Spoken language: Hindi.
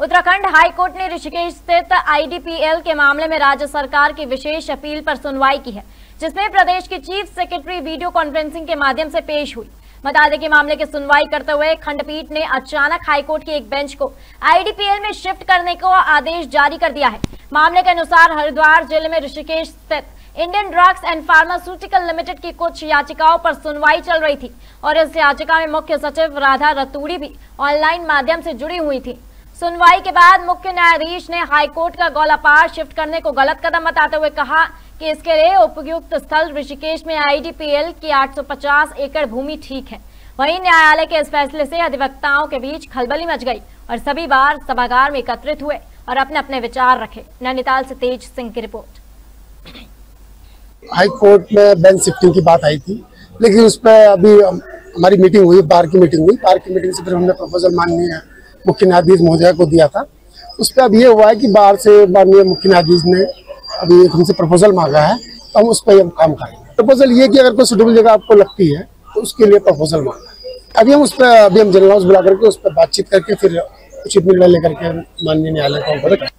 उत्तराखंड हाईकोर्ट ने ऋषिकेश स्थित आईडीपीएल के मामले में राज्य सरकार की विशेष अपील पर सुनवाई की है, जिसमें प्रदेश की चीफ सेक्रेटरी वीडियो कॉन्फ्रेंसिंग के माध्यम से पेश हुई। बता दें कि मामले की सुनवाई करते हुए खंडपीठ ने अचानक हाईकोर्ट की एक बेंच को आईडीपीएल में शिफ्ट करने को आदेश जारी कर दिया है। मामले के अनुसार हरिद्वार जिले में ऋषिकेश स्थित Indian drugs and pharmaceutical limited की कुछ याचिकाओं पर सुनवाई चल रही थी और इस याचिका में मुख्य सचिव राधा रतूड़ी भी ऑनलाइन माध्यम से जुड़ी हुई थी। सुनवाई के बाद मुख्य न्यायाधीश ने हाईकोर्ट का गोलापार शिफ्ट करने को गलत कदम बताते हुए कहा कि इसके लिए उपयुक्त स्थल ऋषिकेश में आईडीपीएल की 850 एकड़ भूमि ठीक है। वहीं न्यायालय के इस फैसले से अधिवक्ताओं के बीच खलबली मच गई और सभी बार सभागार में एकत्रित हुए और अपने अपने विचार रखे। नैनीताल से तेज सिंह की रिपोर्ट। हाई कोर्ट में बेंच शिफ्टिंग की बात आई थी, लेकिन उस पर अभी हमारी मीटिंग हुई, बार की मीटिंग हुई। बार की मीटिंग से फिर हमने प्रपोजल माननीय मुख्य न्यायाधीश महोदय को दिया था। उस पर अब ये हुआ है कि बाहर से माननीय मुख्य न्यायाधीश ने अभी हमसे प्रपोजल मांगा है, तो हम उस पर काम करेंगे। प्रपोजल ये कि अगर कोई सुटेबल जगह आपको लगती है तो उसके लिए प्रपोजल मांगा है। अभी हम उस पर जनरल हाउस बुला करके उस पर बातचीत करके फिर उचित निर्णय लेकर के माननीय न्यायालय को